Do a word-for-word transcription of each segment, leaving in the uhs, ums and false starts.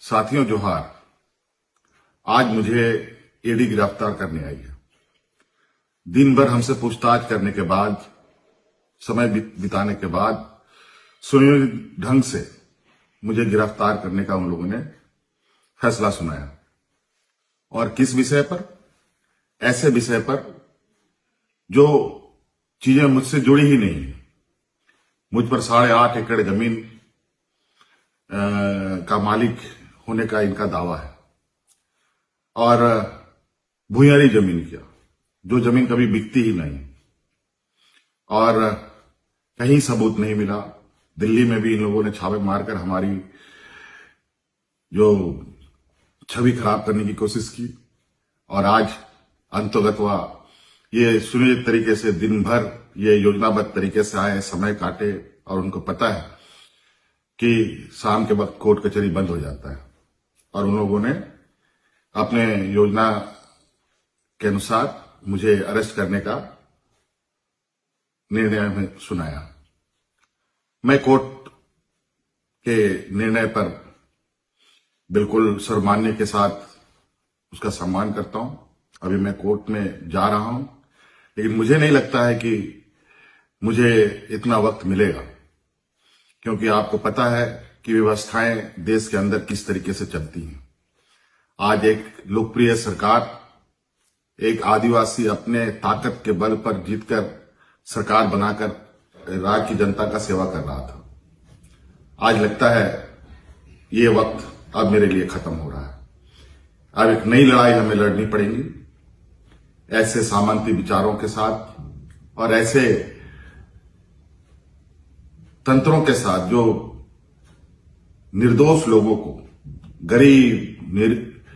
साथियों जोहार। आज मुझे ईडी गिरफ्तार करने आई है। दिन भर हमसे पूछताछ करने के बाद, समय बिताने के बाद सुनियोजित ढंग से मुझे गिरफ्तार करने का उन लोगों ने फैसला सुनाया। और किस विषय पर? ऐसे विषय पर जो चीजें मुझसे जुड़ी ही नहीं है। मुझ पर साढ़े आठ एकड़ जमीन आ, का मालिक होने का इनका दावा है और भूयारी जमीन किया, जो जमीन कभी बिकती ही नहीं और कहीं सबूत नहीं मिला। दिल्ली में भी इन लोगों ने छापे मारकर हमारी जो छवि खराब करने की कोशिश की और आज अंतोगत्वा ये सुनियोजित तरीके से दिन भर ये योजनाबद्ध तरीके से आए, समय काटे और उनको पता है कि शाम के वक्त कोर्ट कचहरी बंद हो जाता है और उन लोगों ने अपने योजना के अनुसार मुझे अरेस्ट करने का निर्णय में सुनाया। मैं कोर्ट के निर्णय पर बिल्कुल सर्वमान्य के साथ उसका सम्मान करता हूं। अभी मैं कोर्ट में जा रहा हूं, लेकिन मुझे नहीं लगता है कि मुझे इतना वक्त मिलेगा, क्योंकि आपको पता है कि व्यवस्थाएं देश के अंदर किस तरीके से चलती हैं। आज एक लोकप्रिय सरकार, एक आदिवासी अपने ताकत के बल पर जीतकर सरकार बनाकर राज्य की जनता का सेवा कर रहा था। आज लगता है ये वक्त अब मेरे लिए खत्म हो रहा है। अब एक नई लड़ाई हमें लड़नी पड़ेगी, ऐसे सामंती विचारों के साथ और ऐसे तंत्रों के साथ जो निर्दोष लोगों को, गरीब, निर,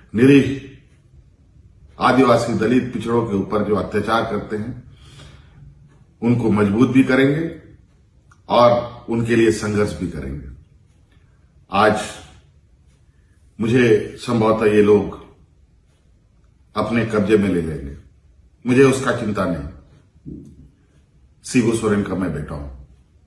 निरीह आदिवासी, दलित, पिछड़ों के ऊपर जो अत्याचार करते हैं, उनको मजबूत भी करेंगे और उनके लिए संघर्ष भी करेंगे। आज मुझे संभवतः ये लोग अपने कब्जे में ले लेंगे, मुझे उसका चिंता नहीं। शिबू सोरेन का मैं बेटा हूं।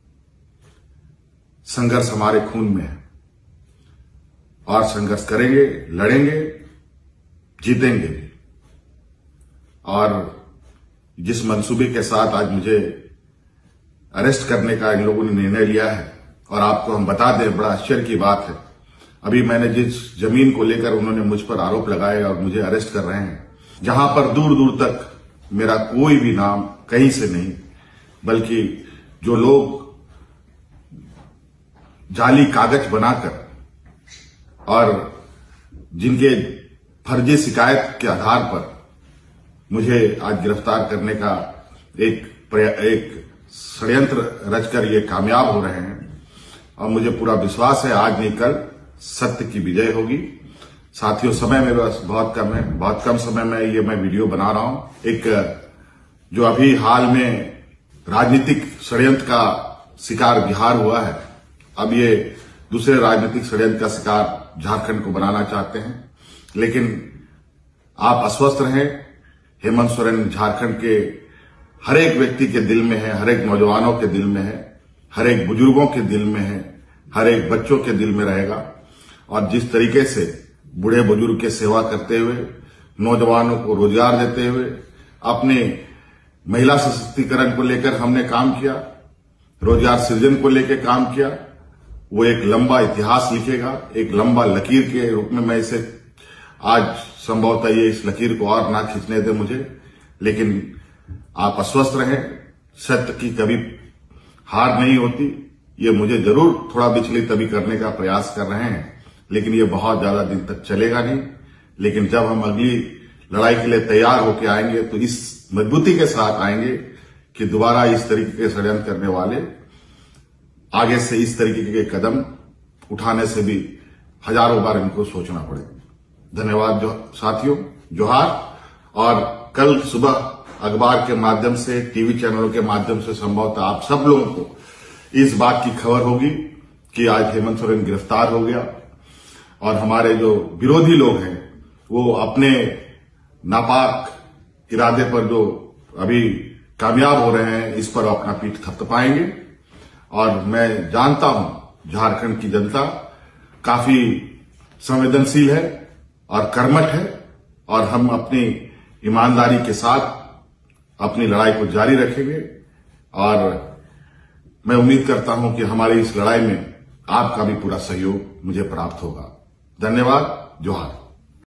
संघर्ष हमारे खून में है और संघर्ष करेंगे, लड़ेंगे, जीतेंगे भी। और जिस मंसूबे के साथ आज मुझे अरेस्ट करने का इन लोगों ने निर्णय लिया है, और आपको हम बता दें, बड़ा आश्चर्य की बात है, अभी मैंने जिस जमीन को लेकर उन्होंने मुझ पर आरोप लगाए और मुझे अरेस्ट कर रहे हैं, जहां पर दूर दूर तक मेरा कोई भी नाम कहीं से नहीं, बल्कि जो लोग जाली कागज बनाकर और जिनके फर्जी शिकायत के आधार पर मुझे आज गिरफ्तार करने का एक एक षड्यंत्र रचकर ये कामयाब हो रहे हैं। और मुझे पूरा विश्वास है आज नहीं कल सत्य की विजय होगी। साथियों, समय मेरे पास बहुत कम है, बहुत कम समय में ये मैं वीडियो बना रहा हूं। एक जो अभी हाल में राजनीतिक षड्यंत्र का शिकार बिहार हुआ है, अब ये दूसरे राजनीतिक षड्यंत्र का शिकार झारखंड को बनाना चाहते हैं। लेकिन आप आश्वस्त रहें, हेमंत सोरेन झारखंड के हर एक व्यक्ति के दिल में है, हर एक नौजवानों के दिल में है, हर एक बुजुर्गों के दिल में है, हर एक बच्चों के दिल में रहेगा। और जिस तरीके से बूढ़े बुजुर्ग की सेवा करते हुए, नौजवानों को रोजगार देते हुए, अपने महिला सशक्तिकरण को लेकर हमने काम किया, रोजगार सृजन को लेकर काम किया, वो एक लंबा इतिहास लिखेगा। एक लंबा लकीर के रूप में मैं इसे आज संभवतः ये इस लकीर को और ना खींचने दे मुझे, लेकिन आप आश्वस्त रहें, सत्य की कभी हार नहीं होती। ये मुझे जरूर थोड़ा विचलित अभी करने का प्रयास कर रहे हैं, लेकिन ये बहुत ज्यादा दिन तक चलेगा नहीं। लेकिन जब हम अगली लड़ाई के लिए तैयार होकर आएंगे तो इस मजबूती के साथ आएंगे कि दोबारा इस तरीके के षड्यंत्र करने वाले आगे से इस तरीके के कदम उठाने से भी हजारों बार इनको सोचना पड़ेगा। धन्यवाद जो साथियों, जोहार। और कल सुबह अखबार के माध्यम से, टीवी चैनलों के माध्यम से संभवतः आप सब लोगों को इस बात की खबर होगी कि आज हेमंत सोरेन गिरफ्तार हो गया और हमारे जो विरोधी लोग हैं वो अपने नापाक इरादे पर जो अभी कामयाब हो रहे हैं, इस पर अपना पीठ थपथपाएंगे। और मैं जानता हूं झारखंड की जनता काफी संवेदनशील है और कर्मठ है और हम अपनी ईमानदारी के साथ अपनी लड़ाई को जारी रखेंगे और मैं उम्मीद करता हूं कि हमारी इस लड़ाई में आपका भी पूरा सहयोग मुझे प्राप्त होगा। धन्यवाद। जोहार।